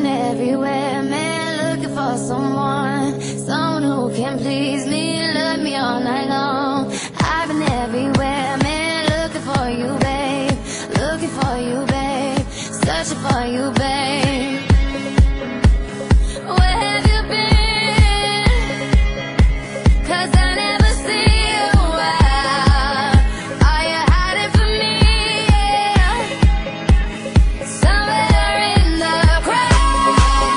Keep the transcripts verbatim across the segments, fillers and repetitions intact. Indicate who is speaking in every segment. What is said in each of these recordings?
Speaker 1: been everywhere, man, looking for someone, someone who can please me, love me all night long. I've been everywhere, man, looking for you, babe, looking for you, babe, searching for you, babe. Where have you been? 'Cause I never see you out. Are you hiding from me? Yeah. Somewhere in the crowd.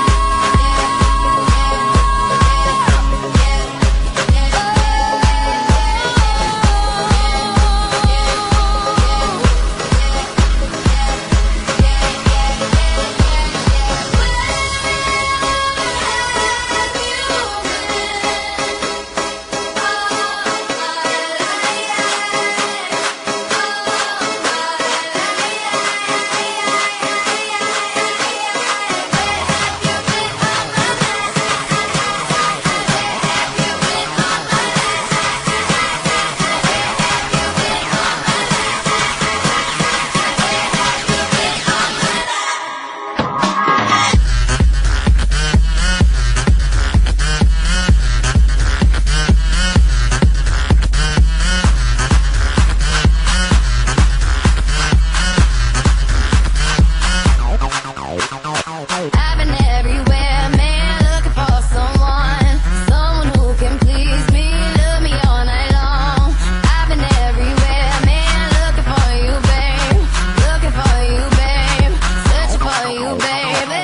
Speaker 1: I've been everywhere, man, looking for someone, someone who can please me, love me all night long. I've been everywhere, man, looking for you, babe, looking for you, babe, searching for you, baby.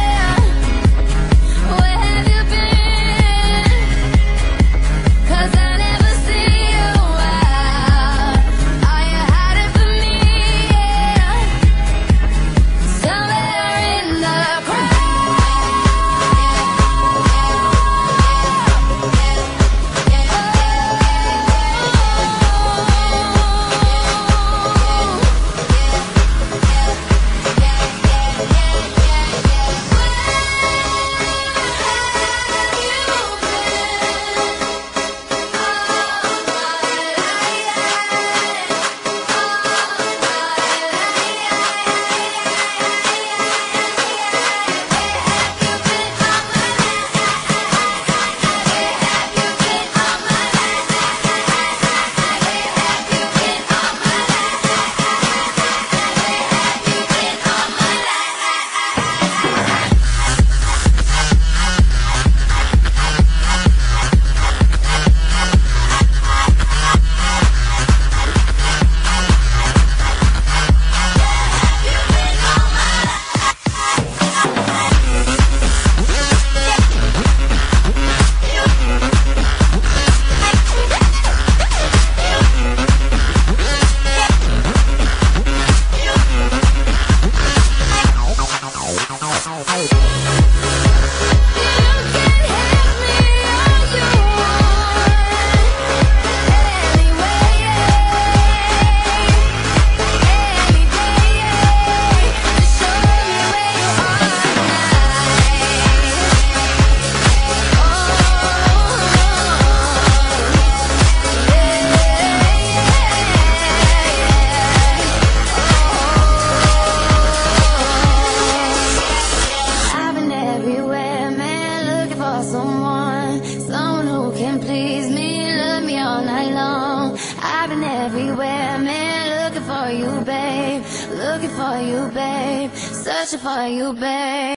Speaker 1: Where have you been? 'Cause I never see you out. Are you hiding from me? Yeah. Somewhere in the someone, someone who can please me, love me all night long. I've been everywhere, man, looking for you, babe, looking for you, babe, searching for you, babe.